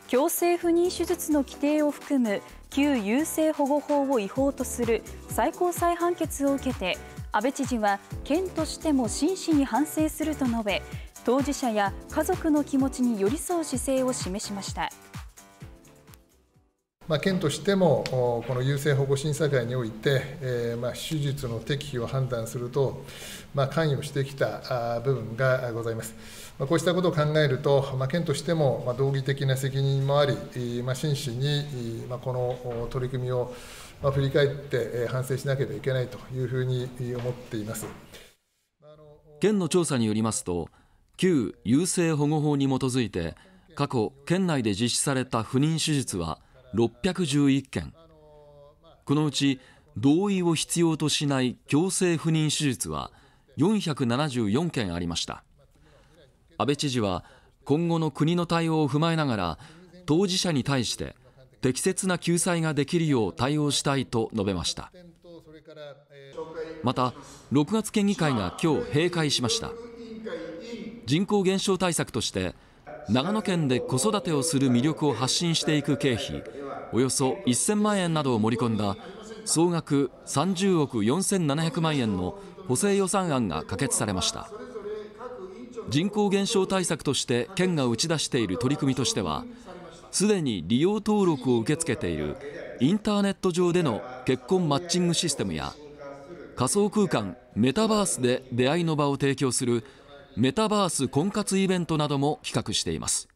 強制不妊手術の規定を含む旧優生保護法を違法とする最高裁判決を受けて、阿部知事は県としても真摯に反省すると述べ、当事者や家族の気持ちに寄り添う姿勢を示しました。 県としても、この優生保護審査会において、手術の適否を判断すると、関与してきた部分がございます。こうしたことを考えると、県としても道義的な責任もあり、真摯にこの取り組みを振り返って反省しなければいけないというふうに思っています。 県の調査によりますと、旧優生保護法に基づいて、過去、県内で実施された不妊手術は611件、このうち同意を必要としない強制不妊手術は474件ありました。阿部知事は今後の国の対応を踏まえながら、当事者に対して適切な救済ができるよう対応したいと述べました。また、6月県議会が今日閉会しました。人口減少対策として長野県で子育てをする魅力を発信していく経費およそ1000万円などを盛り込んだ総額30億4700万円の補正予算案が可決されました。人口減少対策として県が打ち出している取り組みとしては、すでに利用登録を受け付けているインターネット上での結婚マッチングシステムや、仮想空間メタバースで出会いの場を提供するメタバース婚活イベントなども企画しています。